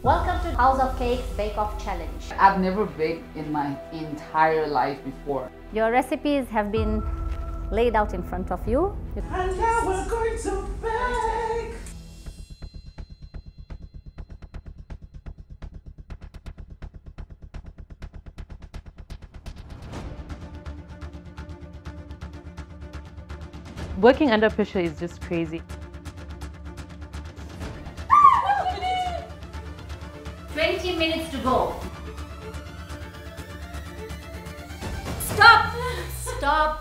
Welcome to House of Cakes Bake Off Challenge. I've never baked in my entire life before. Your recipes have been laid out in front of you. And now we're going to bake! Working under pressure is just crazy. 20 minutes to go. Stop! Stop!